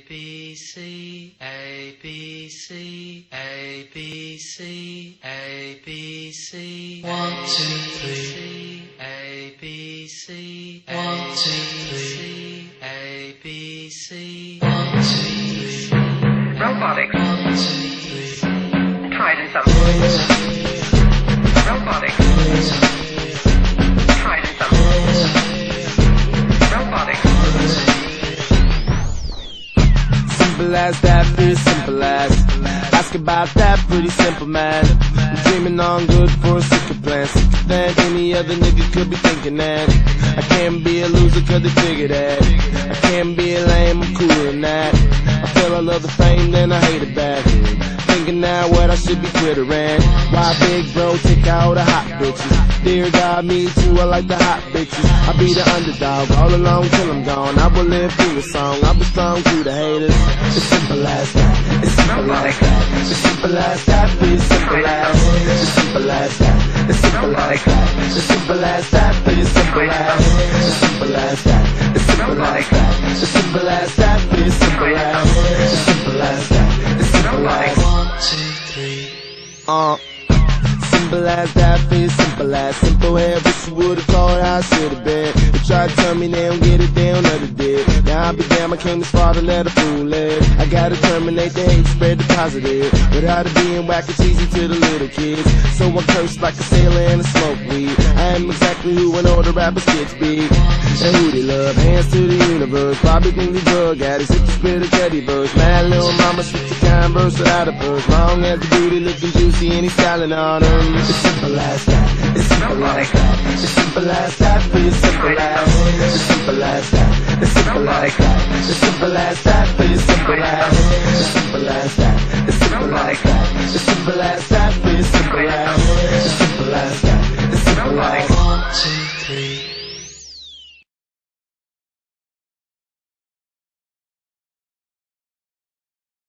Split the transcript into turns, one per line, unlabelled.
B C A B C A B C A B C 1 2 3 A B C 1 2 3 A B C 1 2 3
Robotics.
1 2 3
Tried in some. Robotics. Tried in some. Robotics.
Simple as that, pretty simple as. Ask about that, pretty simple man. I'm dreaming on good for a sicker plan. Sicker than any other nigga could be thinking that. I can't be a loser cause they figure that. I can't be a lame, I'm cooler than that. I feel I love the fame, then I hate it back. Thinking now what I should be twittering. Why big bro take out the hot bitches? Dear God, me too, I like the hot bitches. I be the underdog all along till I'm gone. I will live through the song, I'll be strong through the haters. It's simple as that, it's simple as that. It's simple as that, pretty simple as. It's simple as that, it's simple as that. It's simple as that, pretty simple as. It's simple as that, it's simple as that. It's simple as that, pretty simple as. It's simple as that, it's simple as.
1 2 3
Simple as that, feel simple as. Simple head, wish you would've called, I should've been. They try to tell me they don't get it, they don't know they did. Now I be damn, I came this far to let a fool live. I gotta terminate the hate, spread the positive. Without it being whack, it's easy to the little kids. So I curse like a sailor and I smoke weed. I am exactly who an older rappers kids be. And who they love, hands to the universe. Probably think they drug addicts, hit the spirit of teddy birds. Mad little mama, switch the kind verse without a verse. Long as the booty looking juicy and he's styling on them. It's simple as that, it's simple as that. It's simple as that, pretty simple as. It's simple as that, it's simple as that. It's simple as that, pretty simple as. It's simple as that, it's simple as that. It's simple as that, pretty simple as. It's simple as that, it's simple as.
1 2 3